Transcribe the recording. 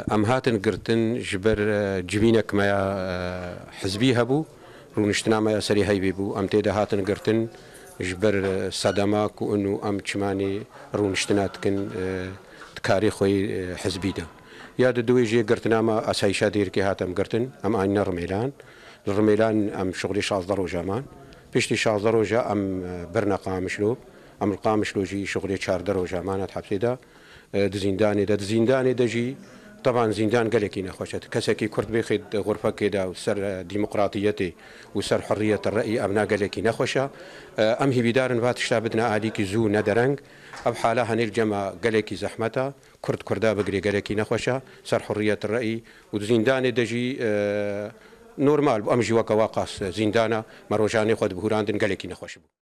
ام هاتن قرتن جبر جبينك ما حزبي هبو رونشتنا ما سري هيبي بو ام تيدا هاتن قرتن جبر صدماك وانه ام تشماني رونشتنا تكن تكاري خوي حزبي ده يا دوي جي قرتنا ما اسايشا دير كي هاتم قرتن ام اين رميلان الرميلان ام شغلي شاز دروجا مان بيشتي شاز دروجا ام برنا قامشلو ام القامشلو جي شغلي شار دروجا مانات حبسيدا دزينداني دجي طبعا زندان قالك نخوشت كسكي كرد بيخد غرفة كده وسر ديمقراطيتي وسر حرية الرأي أبنا قالك نخوشة أمهي بدار فات شابدنا عليك زو ندرنج أب حالها نلجما قالك زحمتها كردا بقري قالك نخوشة سر حرية الرأي وزنداني دجي نورمال أمجي وكواقاس زندانا مروجاني خد بهوراندن قالك نخوش